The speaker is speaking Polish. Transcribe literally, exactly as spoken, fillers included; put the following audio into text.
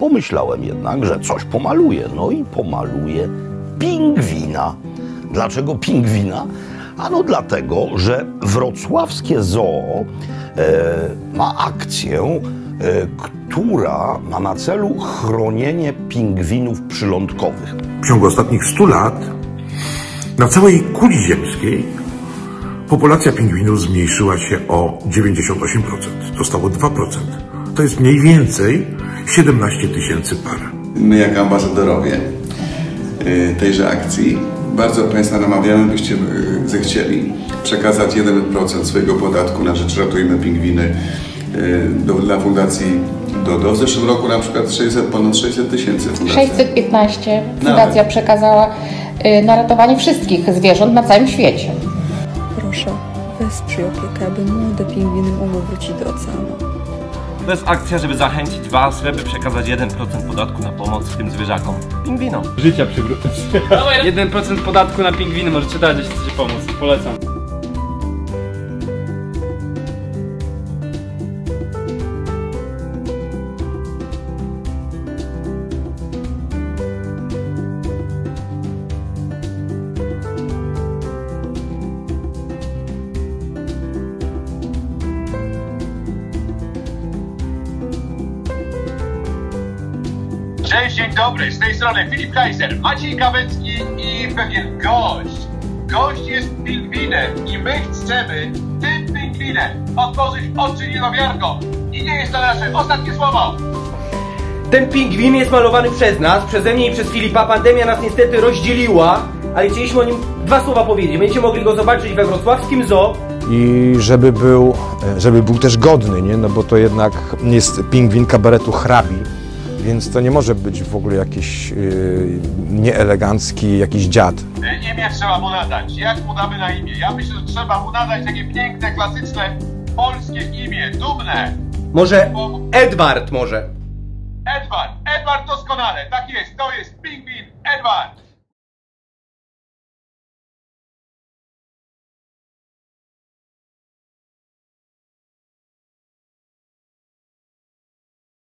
Pomyślałem jednak, że coś pomaluję. No i pomaluję pingwina. Dlaczego pingwina? Ano dlatego, że wrocławskie zoo e, ma akcję, e, która ma na celu chronienie pingwinów przylądkowych. W ciągu ostatnich stu lat na całej kuli ziemskiej populacja pingwinów zmniejszyła się o dziewięćdziesiąt osiem procent. Zostało dwa procent. To jest mniej więcej siedemnaście tysięcy par. My jako ambasadorowie tejże akcji bardzo Państwa namawiamy, byście zechcieli przekazać jeden procent swojego podatku na rzecz Ratujmy Pingwiny do, dla Fundacji Dodo. W zeszłym roku na przykład sześćset, ponad sześćset tysięcy fundacja. sześćset piętnaście fundacja Nawet. przekazała na ratowanie wszystkich zwierząt na całym świecie. Proszę, wesprzyj opiekę, aby młode pingwiny mogły wrócić do oceanu. To jest akcja, żeby zachęcić Was, żeby przekazać jeden procent podatku na pomoc tym zwierzakom. Pingwinom. Życia przywrócić. jeden procent podatku na pingwiny możecie dać, jeśli chcecie pomóc. Polecam. Cześć, dzień dobry, z tej strony Filip Kaiser, Maciej Kawęcki i pewien gość. Gość jest pingwinem i my chcemy tym pingwinem otworzyć oczy niedowiarkom. I nie jest to nasze ostatnie słowo. Ten pingwin jest malowany przez nas, przeze mnie i przez Filipa. Pandemia nas niestety rozdzieliła, ale chcieliśmy o nim dwa słowa powiedzieć. Będziecie mogli go zobaczyć we wrocławskim zoo. I żeby był, żeby był też godny, nie? No bo to jednak jest pingwin kabaretu hrabi. Więc to nie może być w ogóle jakiś yy, nieelegancki, jakiś dziad. Imię trzeba mu nadać. Jak mu damy na imię? Ja myślę, że trzeba mu nadać takie piękne, klasyczne, polskie imię, dumne. Może Edward może. Edward, Edward doskonale, tak jest, to jest pingwin Edward.